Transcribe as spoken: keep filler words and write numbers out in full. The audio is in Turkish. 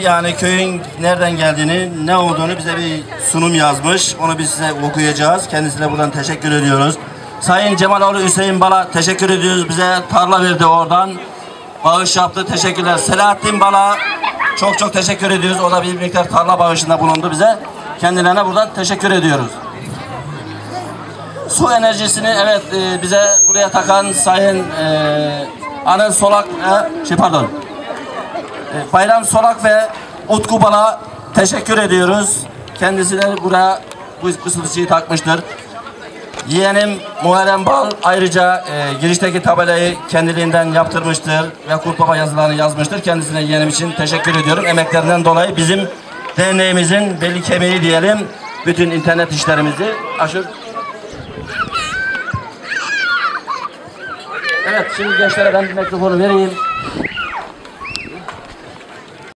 yani köyün nereden geldiğini, ne olduğunu bize bir sunum yazmış. Onu biz size okuyacağız. Kendisine buradan teşekkür ediyoruz. Sayın Cemaloğlu Hüseyin Bala teşekkür ediyoruz. Bize tarla verdi oradan. Bağış yaptı. Teşekkürler. Selahattin Bala çok çok teşekkür ediyoruz. O da bir miktar tarla bağışında bulundu bize. Kendilerine buradan teşekkür ediyoruz. Su enerjisini evet e, bize buraya takan Sayın e, Anıl Solak, e, şey pardon, e, Bayram Solak ve Utku Bala teşekkür ediyoruz. Kendisine buraya bu ısıtıcıyı takmıştır. Yeğenim Muharrem Bal ayrıca e, girişteki tabelayı kendiliğinden yaptırmıştır ve Kurt Baba yazılarını yazmıştır. Kendisine yeğenim için teşekkür ediyorum. Emeklerinden dolayı bizim derneğimizin belli kemiği diyelim. Bütün internet işlerimizi aşır. Evet, şimdi gençlere ben bir mikrofonu vereyim.